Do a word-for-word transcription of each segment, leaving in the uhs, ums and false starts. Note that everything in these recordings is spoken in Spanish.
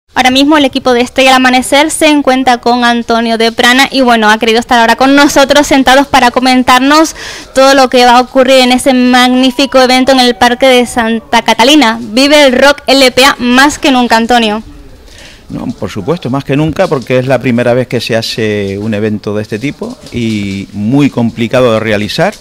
Ahora mismo el equipo de Estrella al Amanecer se encuentra con Antonio de Prana y bueno, ha querido estar ahora con nosotros sentados para comentarnos todo lo que va a ocurrir en ese magnífico evento en el Parque de Santa Catalina. Vive el rock L P A más que nunca, Antonio. No, por supuesto, más que nunca, porque es la primera vez que se hace un evento de este tipo y muy complicado de realizar.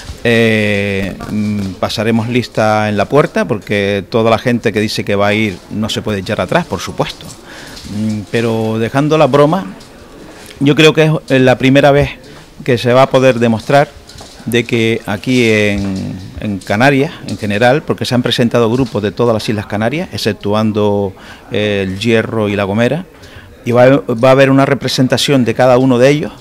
Eh, pasaremos lista en la puerta porque toda la gente que dice que va a ir no se puede echar atrás, por supuesto. Pero dejando la broma, yo creo que es la primera vez que se va a poder demostrar de que aquí en, en Canarias, en general, porque se han presentado grupos de todas las Islas Canarias, exceptuando eh, el Hierro y La Gomera, y va a, va a haber una representación de cada uno de ellos,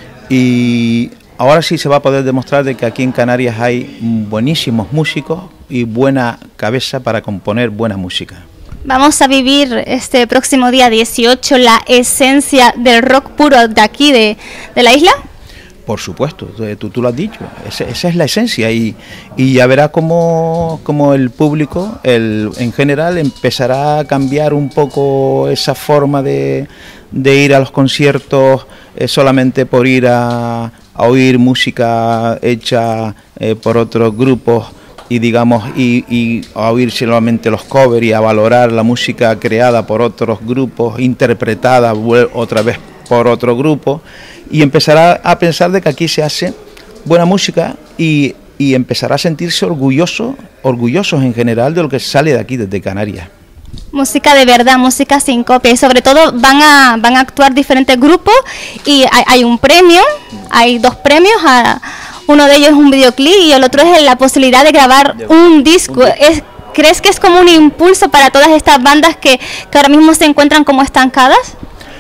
y ahora sí se va a poder demostrar de que aquí en Canarias hay buenísimos músicos y buena cabeza para componer buena música. Vamos a vivir este próximo día dieciocho la esencia del rock puro de aquí, de, de la isla. Por supuesto, tú, tú lo has dicho, esa, esa es la esencia y, y ya verá cómo, cómo el público el, en general empezará a cambiar un poco esa forma de, de ir a los conciertos eh, solamente por ir a, a oír música hecha eh, por otros grupos y digamos y, y a oír solamente los covers y a valorar la música creada por otros grupos, interpretada otra vez por otro grupo, y empezará a pensar de que aquí se hace buena música y, y empezará a sentirse orgulloso, orgullosos en general de lo que sale de aquí, desde Canarias. Música de verdad, música sin copia, y sobre todo van a, van a actuar diferentes grupos y hay, hay un premio, hay dos premios, a, uno de ellos es un videoclip y el otro es la posibilidad de grabar un disco. Es, ¿crees que es como un impulso para todas estas bandas que, que ahora mismo se encuentran como estancadas?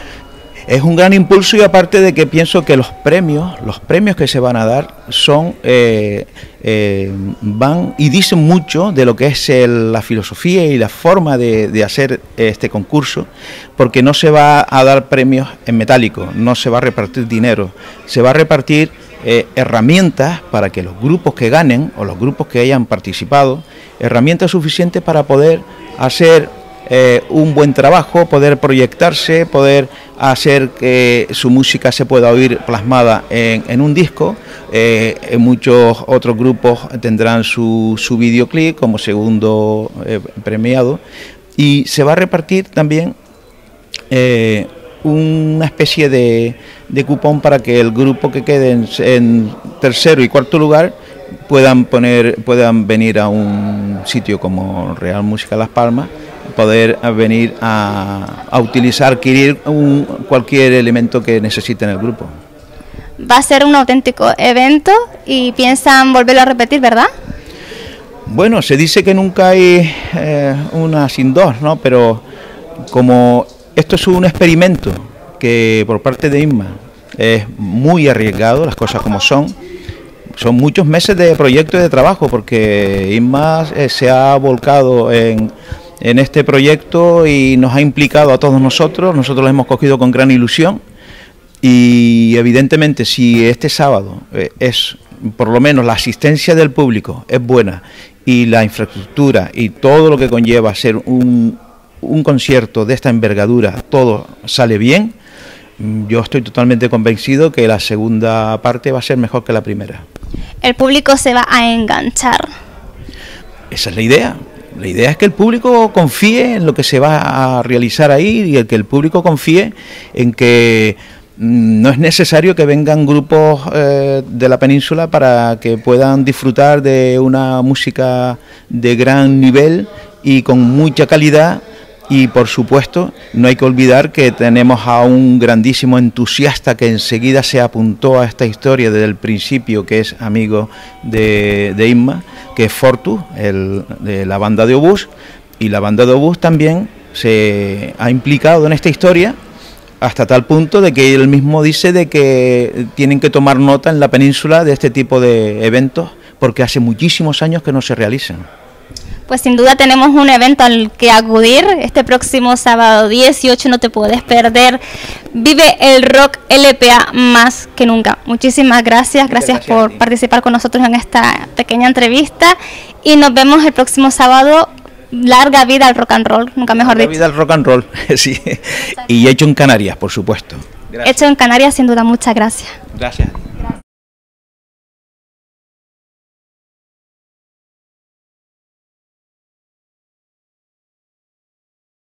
Es un gran impulso y aparte de que pienso que los premios, los premios que se van a dar son, eh, eh, van y dicen mucho de lo que es el, la filosofía y la forma de, de hacer este concurso, porque no se va a dar premios en metálico, no se va a repartir dinero, se va a repartir eh, herramientas para que los grupos que ganen o los grupos que hayan participado, herramientas suficientes para poder hacer Eh, un buen trabajo, poder proyectarse, poder hacer que su música se pueda oír plasmada en, en un disco. Eh, en muchos otros grupos tendrán su, su videoclip como segundo eh, premiado, y se va a repartir también eh, una especie de, de cupón para que el grupo que quede en, en tercero y cuarto lugar puedan poner, puedan venir a un sitio como Real Música Las Palmas, poder venir a, a utilizar, adquirir un, cualquier elemento que necesiten el grupo. Va a ser un auténtico evento y piensan volverlo a repetir, ¿verdad? Bueno, se dice que nunca hay eh, una sin dos, ¿no? Pero como esto es un experimento que por parte de Inma es muy arriesgado, las cosas como son, son muchos meses de proyecto y de trabajo, porque Inma eh, se ha volcado en en este proyecto y nos ha implicado a todos nosotros, nosotros lo hemos cogido con gran ilusión y evidentemente si este sábado eh, es, por lo menos la asistencia del público es buena y la infraestructura y todo lo que conlleva ser un, un concierto de esta envergadura, todo sale bien, yo estoy totalmente convencido que la segunda parte va a ser mejor que la primera. El público se va a enganchar. Esa es la idea. La idea es que el público confíe en lo que se va a realizar ahí y el que el público confíe en que no es necesario que vengan grupos eh, de la península para que puedan disfrutar de una música de gran nivel y con mucha calidad. Y por supuesto no hay que olvidar que tenemos a un grandísimo entusiasta que enseguida se apuntó a esta historia desde el principio, que es amigo de, de Inma, que es Fortus, el, de la banda de Obús, y la banda de Obús también se ha implicado en esta historia hasta tal punto de que él mismo dice de que tienen que tomar nota en la península de este tipo de eventos porque hace muchísimos años que no se realizan. Pues sin duda tenemos un evento al que acudir este próximo sábado dieciocho, no te puedes perder. Vive el rock L P A más que nunca. Muchísimas gracias, gracias, gracias por participar con nosotros en esta pequeña entrevista y nos vemos el próximo sábado larga vida al rock and roll, nunca mejor larga dicho. vida al rock and roll, sí. Y hecho en Canarias, por supuesto. Gracias. Hecho en Canarias, sin duda, muchas gracias. Gracias.